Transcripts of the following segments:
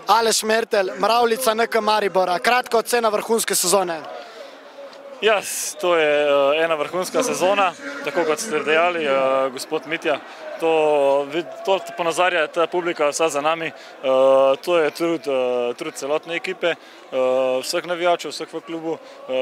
Aleš Mertelj, Mravljica NK Maribora, kratka ocena vrhunske sezone. Ja, to je ena vrhunska sezona, tako kot ste dejali, gospod Mitja. To ponazarja ta publika vsa za nami. To je trud celotne ekipe, vseh navijačev, vseh v klubu.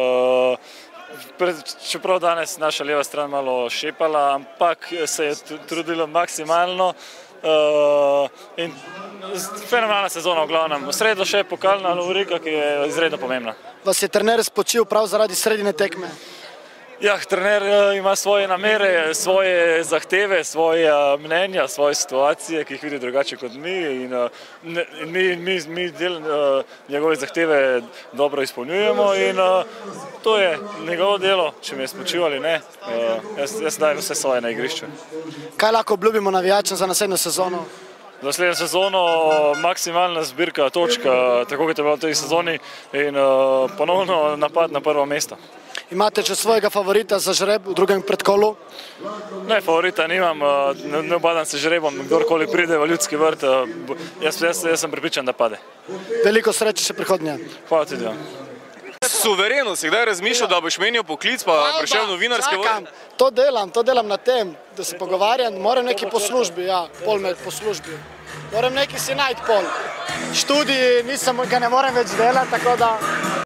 Čeprav danes naša leva stran malo šepala, ampak se je trudilo maksimalno. In fenomenalna sezona v glavnem. V sredo še pokalna lovorika, ki je izredno pomembna. Vas je trener spočil prav zaradi sredine tekme? Ja, trener ima svoje namere, svoje zahteve, svoje mnenja, svoje situacije, ki jih vidi drugače kot mi in mi njegove zahteve dobro izpolnjujemo in to je njegovo delo, če me je spočil ali ne. Jaz dajem vse svoje na igrišču. Kaj lahko obljubimo navijačem za naslednjo sezono? Za naslednjo sezono maksimalna zbirka točk, tako kot je bilo v tej sezoni in ponovno napad na prvo mesto. Imate že svojega favorita za žreb v drugem predkolu? Ne, favorita nimam, ne obadam se žrebom, kdorkoli pride v Ljudski vrt, jaz sem prepričan, da pade. Veliko sreče še prihodnje. Hvala tudi vam. Suvereno, si kdaj razmišljal, da boš menil poklic, pa prišel v novinarske vode? To delam na tem, da se pogovarjam, moram neki po službi, ja, pol med po službi. Moram neki si najti pol. Študij ga ne morem več delati, tako da